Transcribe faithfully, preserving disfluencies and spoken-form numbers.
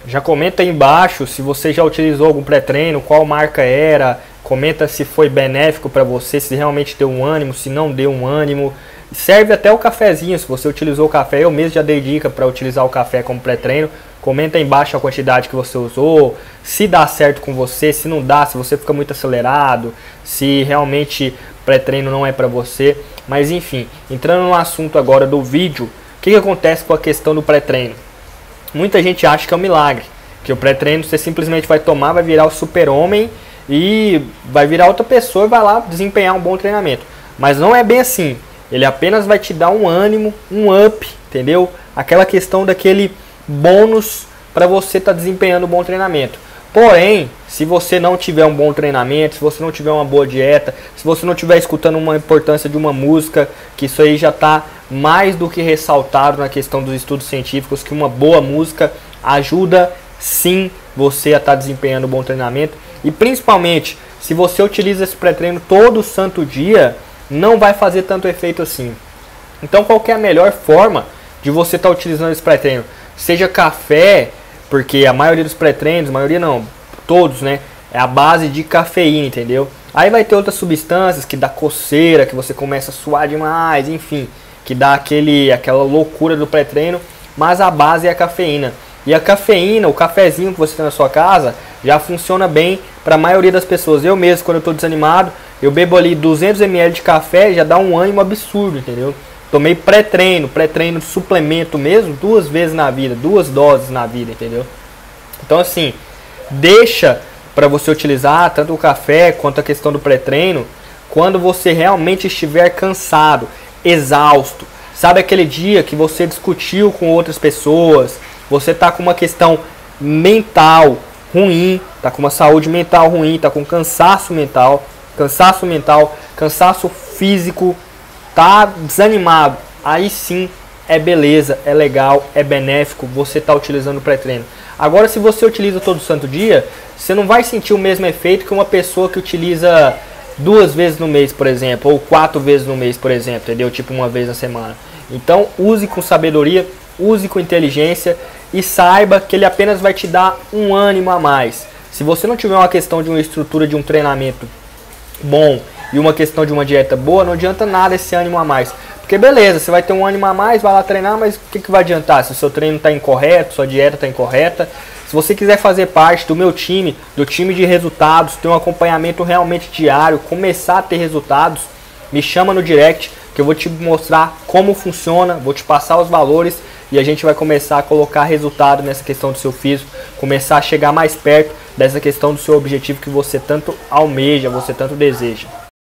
Já comenta aí embaixo se você já utilizou algum pré-treino, qual marca era, comenta se foi benéfico para você, se realmente deu um ânimo, se não deu um ânimo. Serve até o cafezinho, se você utilizou o café, eu mesmo já dei dica para utilizar o café como pré-treino. Comenta aí embaixo a quantidade que você usou, se dá certo com você, se não dá, se você fica muito acelerado, se realmente pré-treino não é para você. Mas enfim, entrando no assunto agora do vídeo, o que, que acontece com a questão do pré-treino? Muita gente acha que é um milagre, que o pré-treino você simplesmente vai tomar, vai virar o super-homem e vai virar outra pessoa e vai lá desempenhar um bom treinamento. Mas não é bem assim, ele apenas vai te dar um ânimo, um up, entendeu? Aquela questão daquele bônus para você estar tá desempenhando um bom treinamento. Porém, se você não tiver um bom treinamento, se você não tiver uma boa dieta, se você não estiver escutando uma importância de uma música, que isso aí já está mais do que ressaltado na questão dos estudos científicos, que uma boa música ajuda sim você a estar tá desempenhando um bom treinamento. E principalmente, se você utiliza esse pré-treino todo santo dia, não vai fazer tanto efeito assim. Então qual que é a melhor forma de você estar tá utilizando esse pré-treino? Seja café, porque a maioria dos pré-treinos, a maioria não, todos, né, é a base de cafeína, entendeu? Aí vai ter outras substâncias que dá coceira, que você começa a suar demais, enfim, que dá aquele, aquela loucura do pré-treino, mas a base é a cafeína. E a cafeína, o cafezinho que você tem na sua casa, já funciona bem para a maioria das pessoas. Eu mesmo, quando eu estou desanimado, eu bebo ali duzentos mililitros de café, já dá um ânimo absurdo, entendeu? Tomei pré-treino, pré-treino de suplemento mesmo, duas vezes na vida, duas doses na vida, entendeu? Então assim, deixa para você utilizar tanto o café quanto a questão do pré-treino quando você realmente estiver cansado, exausto. Sabe aquele dia que você discutiu com outras pessoas, você tá com uma questão mental ruim, tá com uma saúde mental ruim, tá com cansaço mental, cansaço mental, cansaço físico, tá desanimado, aí sim é beleza, é legal, é benéfico você tá utilizando o pré-treino. Agora, se você utiliza todo santo dia, você não vai sentir o mesmo efeito que uma pessoa que utiliza duas vezes no mês, por exemplo, ou quatro vezes no mês, por exemplo, entendeu? Tipo uma vez na semana. Então, use com sabedoria, use com inteligência e saiba que ele apenas vai te dar um ânimo a mais. Se você não tiver uma questão de uma estrutura de um treinamento bom e uma questão de uma dieta boa, não adianta nada esse ânimo a mais. Porque beleza, você vai ter um ânimo a mais, vai lá treinar, mas o que, que vai adiantar se o seu treino está incorreto, sua dieta está incorreta? Se você quiser fazer parte do meu time, do time de resultados, ter um acompanhamento realmente diário, começar a ter resultados, me chama no direct que eu vou te mostrar como funciona, vou te passar os valores e a gente vai começar a colocar resultado nessa questão do seu físico, começar a chegar mais perto dessa questão do seu objetivo que você tanto almeja, você tanto deseja.